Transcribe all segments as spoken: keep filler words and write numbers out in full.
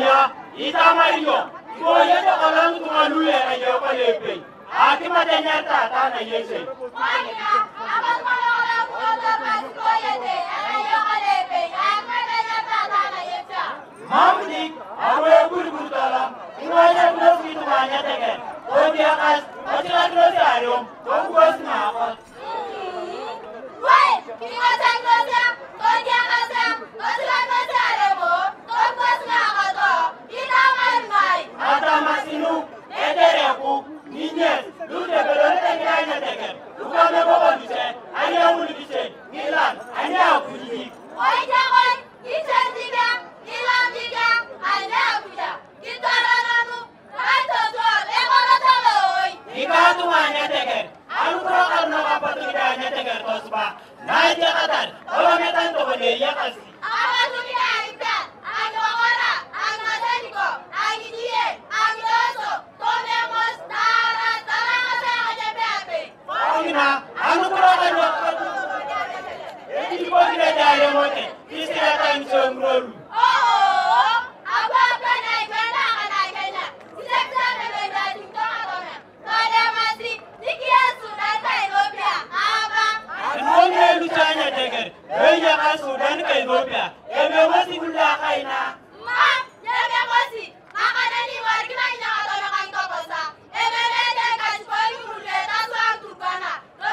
Maria, Ita Mario, go yet along to a Luya and your Palepe. Akima Denata, Tana Yese. Mamdi, away good good alarm. You might have no feet to my net again. Oh, dear, as much as Rosario, don't go now. Wait, you must have no doubt. Don't get us out. What's like my terrible? Don't go now. You know my mind. Adamasinu, Edereku, Nines, Lude Belone and Ateker. Look at the Boba, you say, I know what you say, Milan, I know what you say. Why, Jawan, you said the gap, Milan, the gap, I know you. You don't know. I don't know. They want to tell you. You got to one Ateker. I'm going to know about the Ateker Tosba. Night Yatan, Olometan to the Yakasi. I want to be like that. I'm Gora, I'm Matanico, I'm Idiot, I'm Yoso, Tomemos, Tara, Tara, baby. Paulina, I'm going to know. If you want to get a this is a time so grown. Oh, I'm going to get a Kenya. Select them and I don't know. Tadamasi, Nikiasu, Ethiopia, Ava. And one day to China Ateker, where you are Sudan, Ethiopia, and you must even die now. Ma, Yamasi, Makadani, Margina, and Tokosa, and then I spoil you, that's why to Ghana.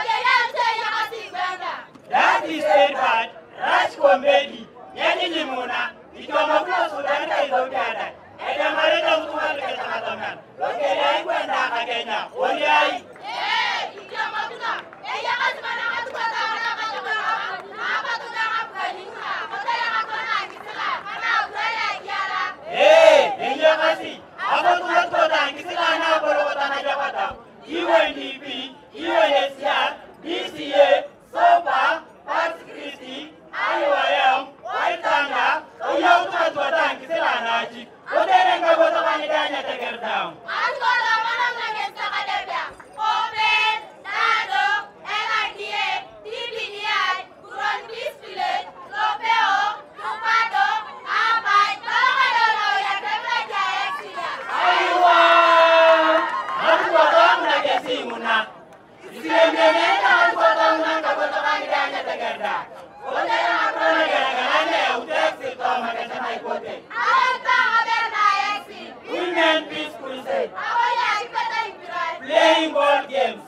That is very bad. That's comedy. Yani limuna. Ikamaguna Sudan Ethiopia. And the Marina woman get a man. Okay, I went back again now. What are you? Eh, Ikamaguna. Eh, Yamasman, I want to go down. I'm about to go up to Nina. But I have one idea. I'm out there. Hey, in Yamasi. I'm about to go down. Kisila now for what I have. U N D P, U N S C R, B C A, SOPA, Park Security, I O M, White Tanga, Oyauta to a tank, Silanaji. What they don't go to Manigana take her down. I'm going to one of them against the Academia. Open, Nado, N I D A, T B D I, Kuron Peace Village, Lopeo, Lupado, Abai, Tolomado, Yakabaka, Exia. Aywa! I'm going to see Muna. If you have I'm going to go to Manigana take her down. What they are going to get a man who takes it on my cote. Women peaceful say. Playing ball games.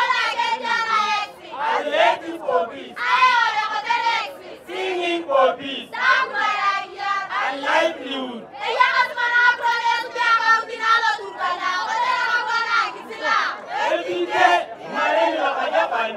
Electing for peace. Singing for peace. And livelihood. Every day, Marine of Japan.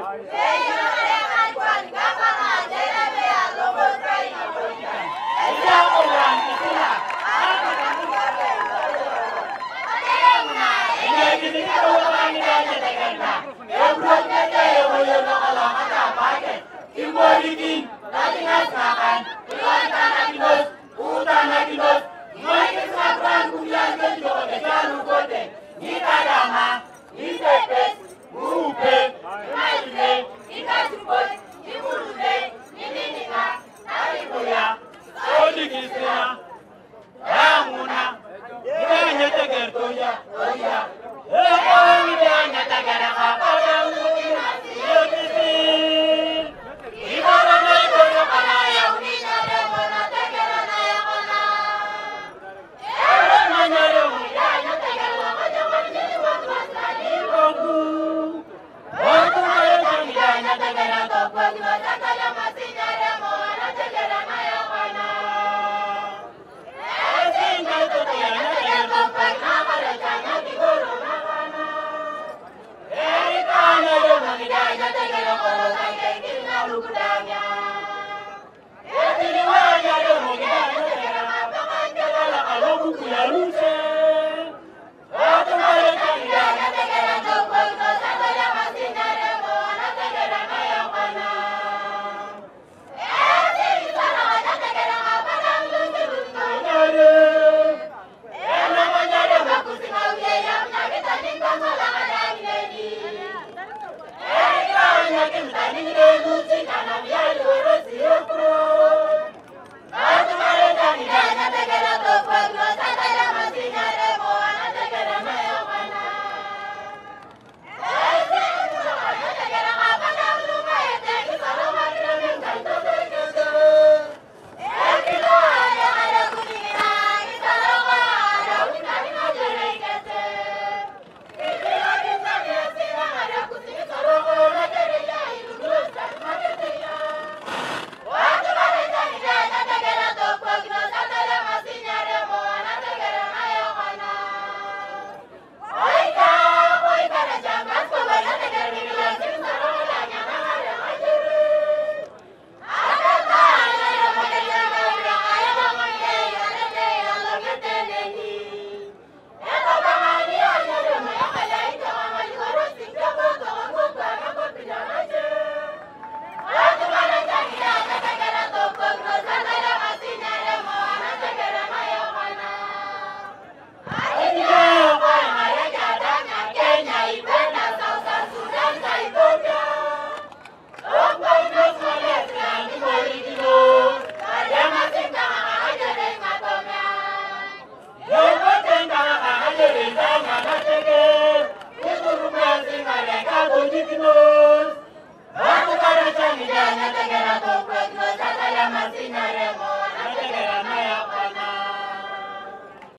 Hey,